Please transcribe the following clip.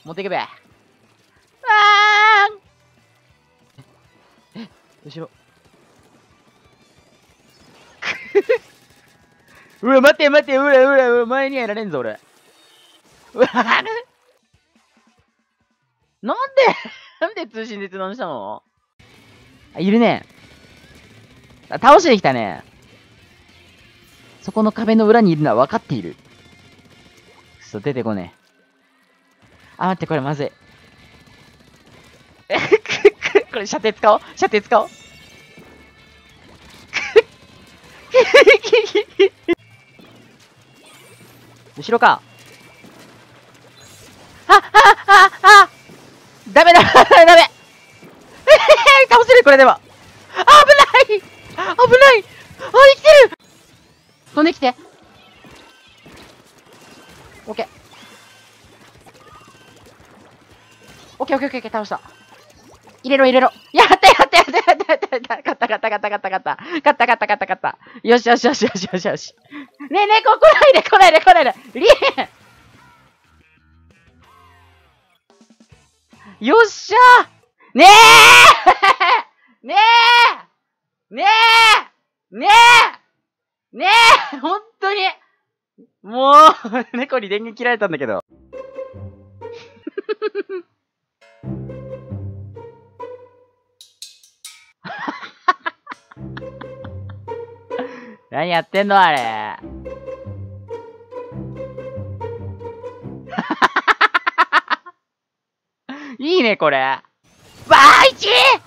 持っていけべ。後ろ。うわ、待って待って、うら、前にやられんぞ、俺。うわ、なんで通信で通話したの？あ、いるね。あ、倒しに来たね。そこの壁の裏にいるのは分かっている。くそ、出てこねえ。あ、待って、これまずい。これ、射程使おう。後ろか。ダメ倒せるこれでは。危ない。あ、生きてる。飛んできて。オッケー、倒した。入れろ。やった。勝った。よし。ねえ、来ないで。リエンよっしゃーねえほんとにもう、猫に電源切られたんだけど。何やってんのあれ。いいね、これ。わー、1！